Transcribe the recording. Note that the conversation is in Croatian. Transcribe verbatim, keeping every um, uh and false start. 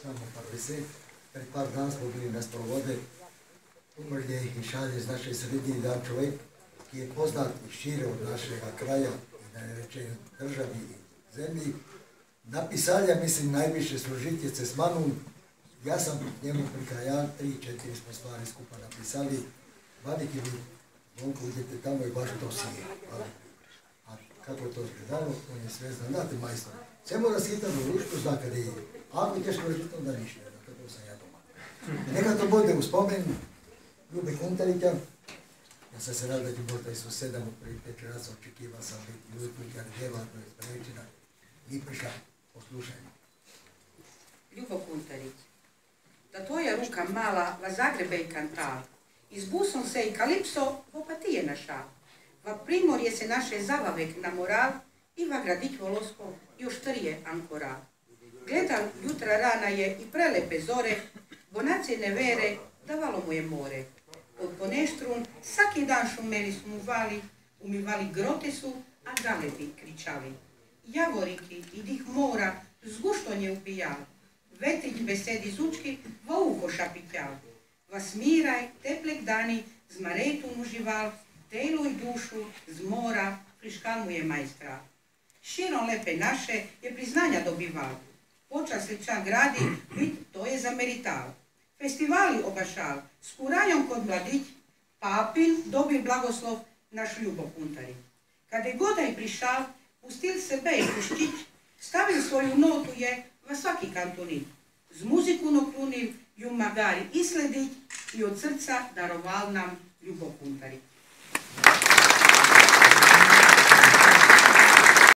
samo par deset. Pred par dan smo bili na sprovode. Umrlje i šalje iz naše sredine jedan čovjek ki je poznat i šire od našega kraja i da ne rečem državi i zemlji. Napisalja, mislim, najviše su Žitjece s Manom. Ja sam njemu prikajan, tri, četiri smo stvari skupa napisali. Vadiki mi, Zvonko, idete tamo i baš to sije. A kako je to izgledalo, on je sve zna. Znate, majstor, sve mora skitati u ručku, zna kada je. Ako je teško reći, onda ništa, kako sam ja doma. Neka to bude u spomen Ljube Kuntarića. Ja sam se rado da ću možda i su sedam u prvih pet časa očekivao sam biti Ljubnika, djelatno iz Prečina. I prišla, poslušajmo. Ljubo Kuntarić, da tvoja ruka mala va zagrebe i kantal, izbusom se i kalipso, vo pa ti je naša. Va primorje se naše zavavek na moral i va gradić volosko još trije ankora. Gledal jutra rana je i prelepe zore, bonace ne vere, davalo mu je more. Od poneštrun svaki dan šumeli su mu vali, umivali grote su, a galeti kričali. Javoriki i dih mora zgušto nje upijal, vetrić besedi zučki, va uho šapitjal. Va smiraj, teplek dani, zmaretun užival, telo i dušu, z mora, friškal mu je majstra. Širom lepe naše je priznanja dobival, počas ličan gradi, vid to je zamerital. Festivali obašal, s kuranjom kod mladić, papin dobil blagoslov naš Ljubo Kuntarić. Kada je godaj prišal, pustil sebe i puštić, stavil svoju notu je va svaki kantonin. Z muziku noklunil, ju magari isledić i od srca daroval nam Ljubo Kuntarić.